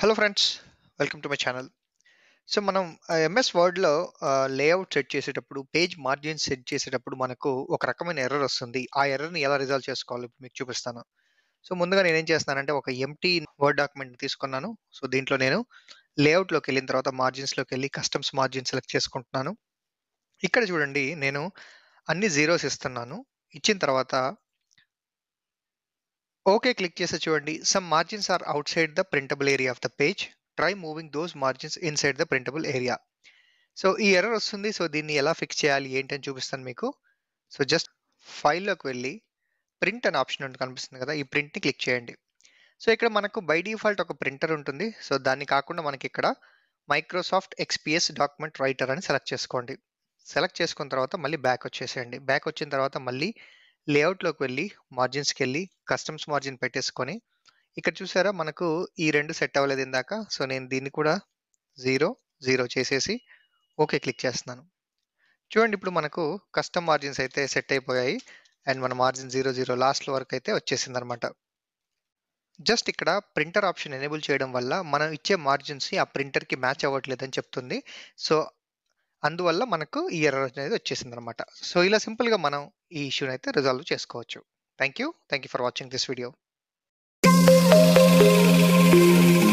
Hello friends, welcome to my channel. So మనం MS వర్డ్లో layout set చేసేటప్పుడు, page margin set చేసేటప్పుడు మనకు ఒక రకమైన ఎర్రర్ వస్తుంది. ఆ ఎర్రర్ని ఎలా రిజాల్వ్ చేసుకోవాలో ఇప్పుడు మీకు చూపిస్తాను. సో ముందుగా నేనేం చేస్తున్నానంటే ఒక ఎంప్టీ వర్డ్ డాక్యుమెంట్ తీసుకున్నాను. సో దీంట్లో నేను లేఅవుట్లోకి వెళ్ళిన తర్వాత మార్జిన్స్లోకి వెళ్ళి కస్టమ్స్ మార్జిన్ సెలెక్ట్ చేసుకుంటున్నాను. ఇక్కడ చూడండి, నేను అన్ని జీరోస్ ఇస్తున్నాను. ఇచ్చిన తర్వాత ఓకే క్లిక్ చేసి చూడండి, some margins are outside the printable area of the page. Try moving those margins inside the printable area. So ఈ ఎర్రర్ వస్తుంది. సో దీన్ని ఎలా ఫిక్స్ చేయాలి ఏంటి అని చూపిస్తాను మీకు. సో జస్ట్ ఫైల్లోకి వెళ్ళి ప్రింట్ అనే ఆప్షన్ ఉంటుంది, కనిపిస్తుంది కదా, ఈ ప్రింట్ని క్లిక్ చేయండి. సో ఇక్కడ మనకు బై డిఫాల్ట్ ఒక ప్రింటర్ ఉంటుంది. సో దాన్ని కాకుండా మనకి ఇక్కడ మైక్రోసాఫ్ట్ ఎక్స్పీఎస్ డాక్యుమెంట్ రైటర్ అని సెలెక్ట్ చేసుకోండి. సెలెక్ట్ చేసుకున్న తర్వాత మళ్ళీ బ్యాక్ వచ్చేసేయండి. బ్యాక్ వచ్చిన తర్వాత మళ్ళీ లేఅవుట్లోకి వెళ్ళి మార్జిన్స్కి వెళ్ళి కస్టమ్స్ మార్జిన్ పెట్టేసుకొని ఇక్కడ చూసారా మనకు ఈ రెండు సెట్ అవ్వలేదు ఇందాక. సో నేను దీన్ని కూడా 0 చేసేసి ఓకే క్లిక్ చేస్తున్నాను. చూడండి, ఇప్పుడు మనకు కస్టమ్ మార్జిన్స్ అయితే సెట్ అయిపోయాయి అండ్ మన మార్జిన్ 0 లాస్ట్ వరకు అయితే వచ్చేసింది అనమాట. జస్ట్ ఇక్కడ ప్రింటర్ ఆప్షన్ ఎనేబుల్ చేయడం వల్ల మనం ఇచ్చే మార్జిన్స్ ఆ ప్రింటర్కి మ్యాచ్ అవ్వట్లేదని చెప్తుంది. సో అందువల్ల మనకు ఈ ఎర్రర్ అనేది వచ్చేసింది అనమాట. సో ఇలా సింపుల్గా మనం ఈ ఇష్యూని అయితే రిజాల్వ్ చేసుకోవచ్చు. Thank you for watching this video.